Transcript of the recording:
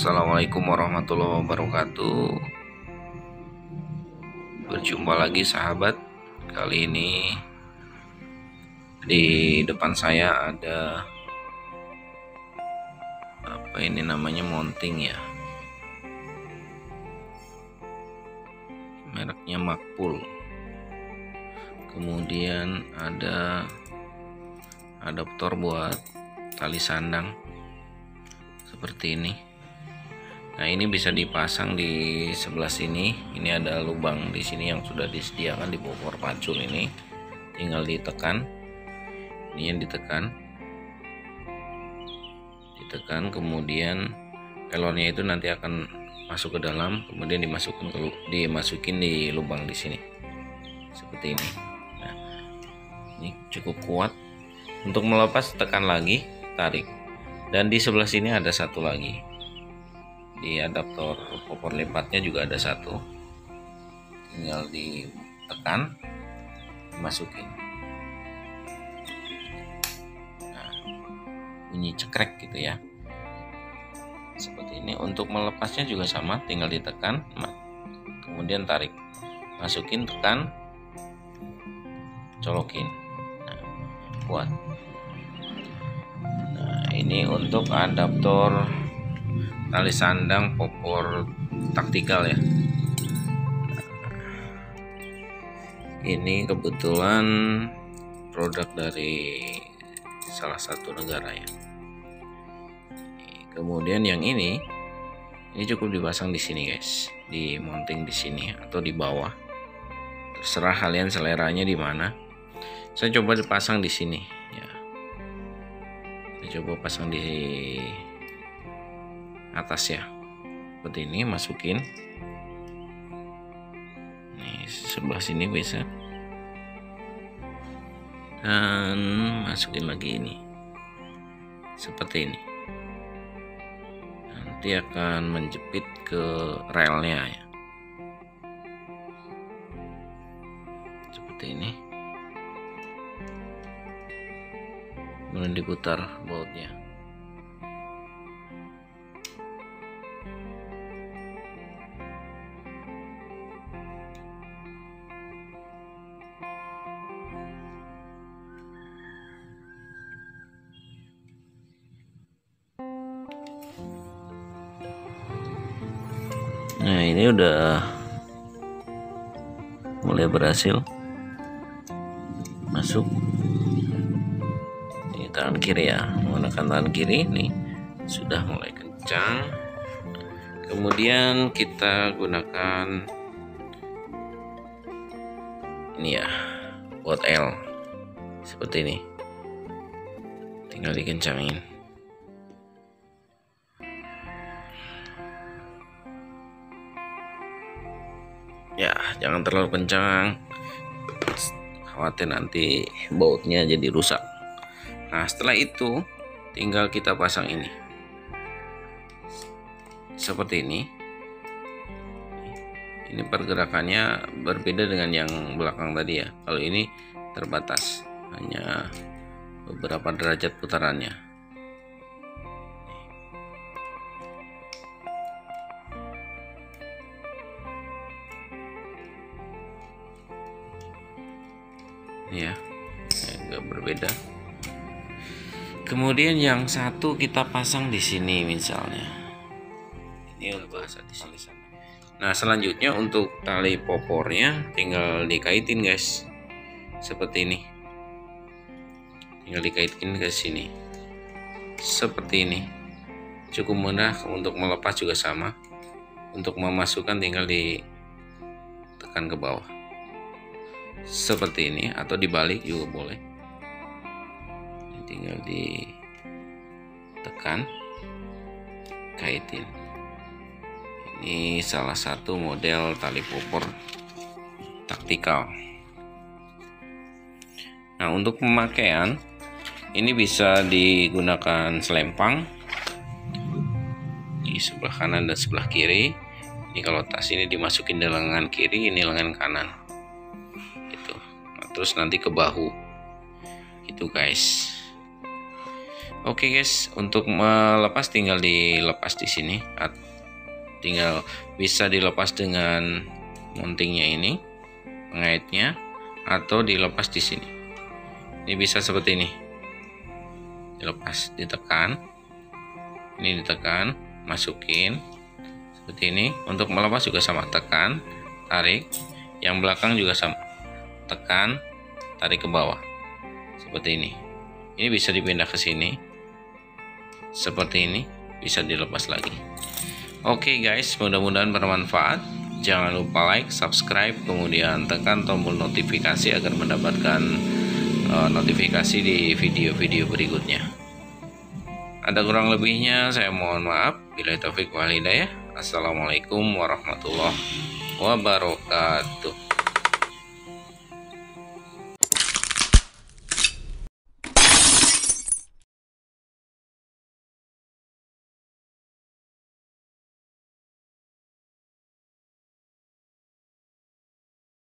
Assalamualaikum warahmatullahi wabarakatuh. Berjumpa lagi sahabat. Kali ini di depan saya ada apa ini namanya, mounting ya, mereknya Magpul. Kemudian ada adaptor buat tali sandang seperti ini. Nah, ini bisa dipasang di sebelah sini. Ini ada lubang di sini yang sudah disediakan di bokor pacul ini. Tinggal ditekan. Ini yang ditekan. Kemudian pelonnya itu nanti akan masuk ke dalam, kemudian dimasukin di lubang di sini. Seperti ini. Nah, ini cukup kuat. Untuk melepas tekan lagi, tarik. Dan di sebelah sini ada satu lagi. Di adaptor popor lipatnya juga ada satu, tinggal ditekan, dimasukin. Nah, bunyi cekrek gitu ya, seperti ini. Untuk melepasnya juga sama, tinggal ditekan, kemudian tarik, masukin, tekan, colokin. Nah, kuat. Nah, ini untuk adaptor tali sandang popor taktikal ya. Ini kebetulan produk dari salah satu negara ya. Kemudian yang ini cukup dipasang di sini guys, di mounting di sini atau di bawah. Terserah kalian seleranya di mana. Saya coba dipasang di sini ya. Saya coba pasang di atas ya, seperti ini. Masukin nih, sebelah sini bisa, dan masukin lagi ini seperti ini. Nanti akan menjepit ke relnya ya, seperti ini. Kemudian diputar bautnya. Nah, ini udah mulai berhasil masuk. Ini tangan kiri ya, menggunakan tangan kiri nih, sudah mulai kencang. Kemudian kita gunakan ini ya, buat L seperti ini, tinggal dikencangin. Ya, jangan terlalu kencang, khawatir nanti bautnya jadi rusak. Nah, setelah itu tinggal kita pasang ini seperti ini. Ini pergerakannya berbeda dengan yang belakang tadi ya. Kalau ini terbatas, hanya beberapa derajat putarannya. Ya, agak berbeda. Kemudian yang satu kita pasang di sini misalnya. Ini untuk bahasa di sini. Nah, selanjutnya untuk tali popornya tinggal dikaitin guys, seperti ini. Tinggal dikaitin ke sini, seperti ini. Cukup mudah. Untuk melepas juga sama. Untuk memasukkan tinggal ditekan ke bawah, seperti ini, atau dibalik juga boleh. Ini tinggal ditekan, kaitin. Ini salah satu model tali popor taktikal. Nah, untuk pemakaian ini bisa digunakan selempang di sebelah kanan dan sebelah kiri. Ini kalau tas ini dimasukin di lengan kiri, ini lengan kanan. Terus nanti ke bahu itu guys. Oke guys, untuk melepas tinggal dilepas di sini. Tinggal bisa dilepas dengan mountingnya ini, pengaitnya, atau dilepas di sini. Ini bisa seperti ini. Dilepas, ditekan. Ini ditekan, masukin seperti ini. Untuk melepas juga sama, tekan, tarik. Yang belakang juga sama, tekan, tarik ke bawah seperti ini. Ini bisa dipindah ke sini seperti ini, bisa dilepas lagi. Oke guys, mudah-mudahan bermanfaat. Jangan lupa like, subscribe, kemudian tekan tombol notifikasi agar mendapatkan notifikasi di video-video berikutnya. Ada kurang lebihnya saya mohon maaf. Billahi taufik wal hidayah. Assalamualaikum warahmatullahi wabarakatuh.